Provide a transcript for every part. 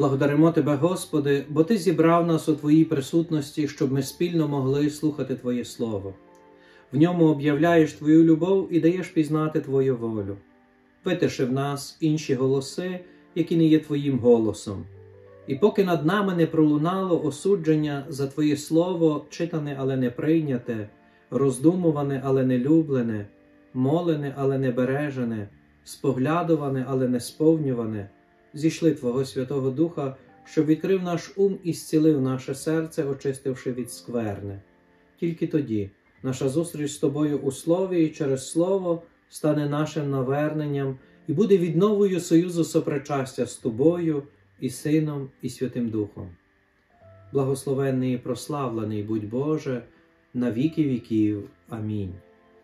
Благодаримо Тебе, Господи, бо Ти зібрав нас у Твоїй присутності, щоб ми спільно могли слухати Твоє Слово. В ньому об'являєш Твою любов і даєш пізнати Твою волю. Витиши в нас інші голоси, які не є Твоїм голосом. І поки над нами не пролунало осудження за Твоє Слово, читане, але не прийняте, роздумуване, але не люблене, молене, але не бережене, споглядуване, але не сповнюване, зійшли Твого Святого Духа, щоб відкрив наш ум і зцілив наше серце, очистивши від скверни. Тільки тоді наша зустріч з Тобою у Слові і через Слово стане нашим наверненням і буде відновою союзу сопричастя з Тобою, і Сином, і Святим Духом. Благословенний і прославлений будь Боже, на віки віків. Амінь.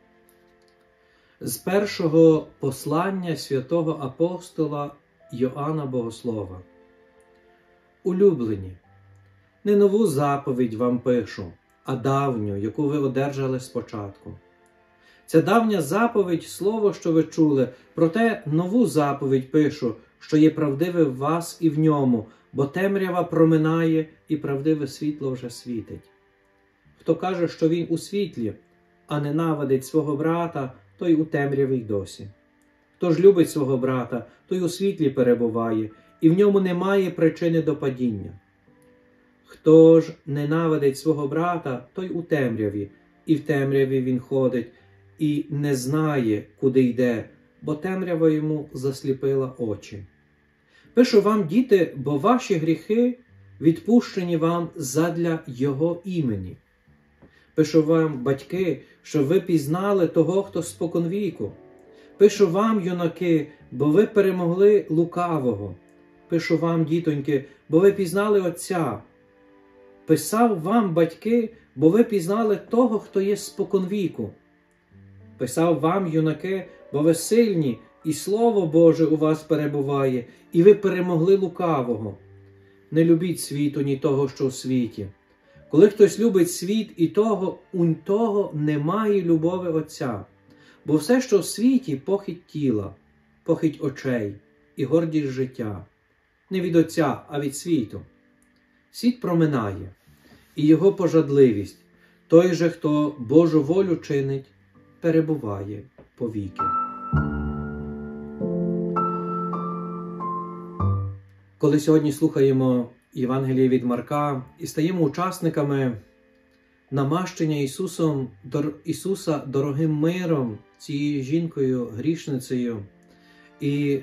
З першого послання святого апостола Йоанна Богослова. Улюблені, не нову заповідь вам пишу, а давню, яку ви одержали спочатку. Ця давня заповідь – слово, що ви чули, проте нову заповідь пишу, що є правдиве в вас і в ньому, бо темрява проминає і правдиве світло вже світить. Хто каже, що він у світлі, а ненавидить свого брата, той у темряві й досі. Хто ж любить свого брата, той у світлі перебуває, і в ньому немає причини до падіння. Хто ж ненавидить свого брата, той у темряві, і в темряві він ходить, і не знає, куди йде, бо темрява йому засліпила очі. Пишу вам, діти, бо ваші гріхи відпущені вам задля Його імені. Пишу вам, батьки, щоб ви пізнали того, хто споконвіку. Пишу вам, юнаки, бо ви перемогли лукавого. Пишу вам, дітоньки, бо ви пізнали Отця. Писав вам, батьки, бо ви пізнали того, хто є споконвіку. Писав вам, юнаки, бо ви сильні, і Слово Боже у вас перебуває, і ви перемогли лукавого. Не любіть світу, ні того, що в світі. Коли хтось любить світ і того, у того немає любові Отця. Бо все, що в світі, похить тіла, похить очей і гордість життя. Не від Отця, а від світу. Світ проминає, і його пожадливість. Той же, хто Божу волю чинить, перебуває повіки. Коли сьогодні слухаємо Євангеліє від Марка і стаємо учасниками намащення Ісуса дорогим миром, цією жінкою, грішницею, і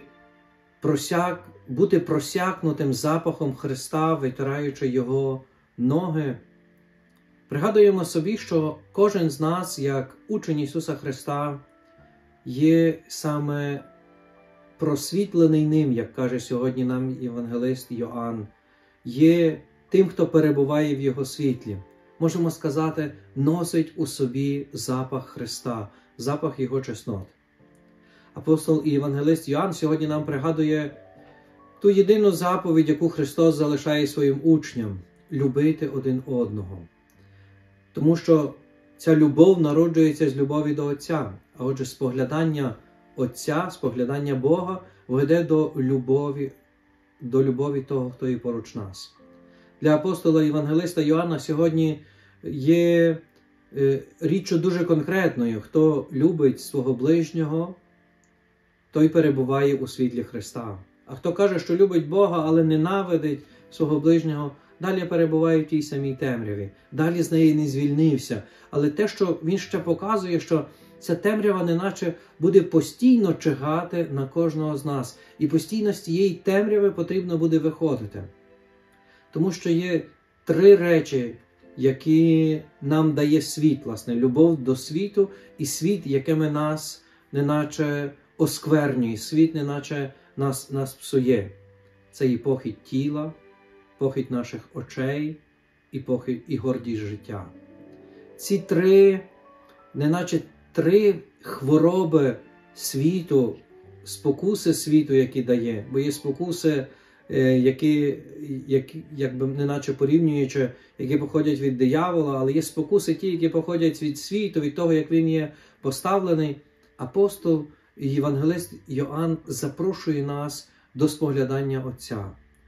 бути просякнутим запахом Христа, витираючи Його ноги, пригадуємо собі, що кожен з нас, як учень Ісуса Христа, є саме просвітлений ним, як каже сьогодні нам євангелист Йоанн, є тим, хто перебуває в Його світлі. Можемо сказати, носить у собі запах Христа, запах Його чеснот. Апостол і євангелист Йоанн сьогодні нам пригадує ту єдину заповідь, яку Христос залишає своїм учням – любити один одного. Тому що ця любов народжується з любові до Отця, а отже споглядання Отця, споглядання Бога веде до любові того, хто є поруч нас. Для апостола євангелиста Йоанна сьогодні є річчю дуже конкретною. Хто любить свого ближнього, той перебуває у світлі Христа. А хто каже, що любить Бога, але ненавидить свого ближнього, далі перебуває в тій самій темряві. Далі з неї не звільнився. Але те, що він ще показує, що ця темрява неначе буде постійно чигати на кожного з нас. І постійно з цієї темряви потрібно буде виходити. Тому що є три речі, які нам дає світ, власне, любов до світу і світ, якими нас неначе осквернює, світ неначе нас псує. Це і похить тіла, похить наших очей і гордість життя. Ці три, неначе три хвороби світу, спокуси світу, які дає, бо є спокуси, які якби неначе порівнюючи, які походять від диявола, але є спокуси ті, які походять від світу, від того, як він є поставлений. Апостол і євангелист Йоанн запрошує нас до споглядання Отця.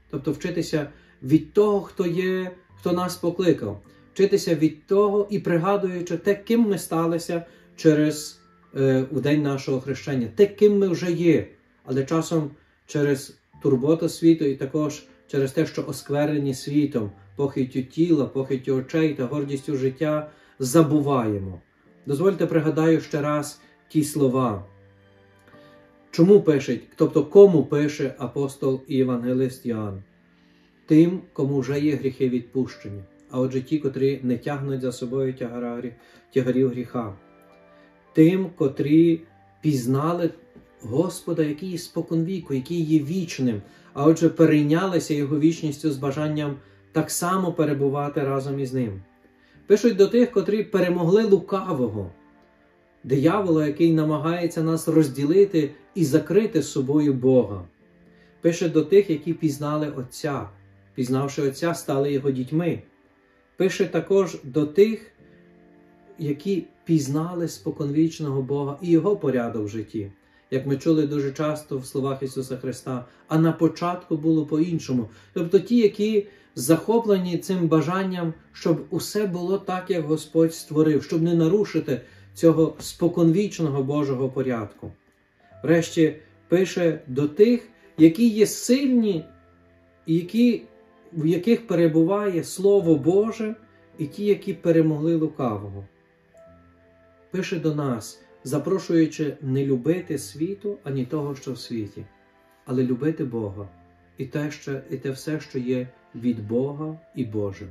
Тобто вчитися від того, хто є, хто нас покликав. Вчитися від того і пригадуючи те, ким ми сталися у день нашого хрещення. Те, ким ми вже є. Але часом через турботу світу і також через те, що осквернені світом, похиттю тіла, похиттю очей та гордістю життя, забуваємо. Дозвольте пригадаю ще раз ті слова. Чому пише, тобто кому пише апостол і євангелист Йоанн? Тим, кому вже є гріхи відпущені, а отже ті, котрі не тягнуть за собою тягарів гріха. Тим, котрі пізнали Господа, який є споконвіку, який є вічним, а отже перейнялися Його вічністю з бажанням так само перебувати разом із Ним. Пишуть до тих, котрі перемогли лукавого, диявола, який намагається нас розділити і закрити з собою Бога. Пише до тих, які пізнали Отця, пізнавши Отця, стали Його дітьми. Пише також до тих, які пізнали споконвічного Бога і Його порядок в житті. Як ми чули дуже часто в словах Ісуса Христа, а на початку було по-іншому. Тобто ті, які захоплені цим бажанням, щоб усе було так, як Господь створив, щоб не нарушити цього споконвічного Божого порядку. Врешті пише до тих, які є сильні, і в яких перебуває Слово Боже, і ті, які перемогли лукавого. Пише до нас, запрошуючи не любити світу, ані того, що в світі, але любити Бога і те все, що є від Бога і Божим.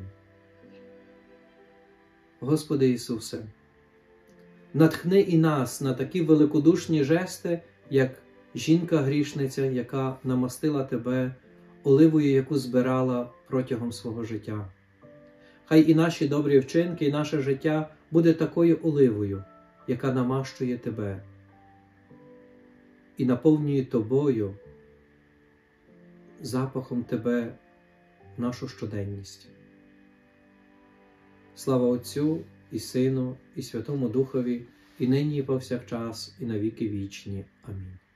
Господи Ісусе, натхни і нас на такі великодушні жести, як жінка-грішниця, яка намастила Тебе оливою, яку збирала протягом свого життя. Хай і наші добрі вчинки, і наше життя буде такою оливою, яка намащує Тебе і наповнює Тобою, запахом Тебе, нашу щоденність. Слава Отцю і Сину, і Святому Духові, і нині, і повсякчас, і на віки вічні. Амінь.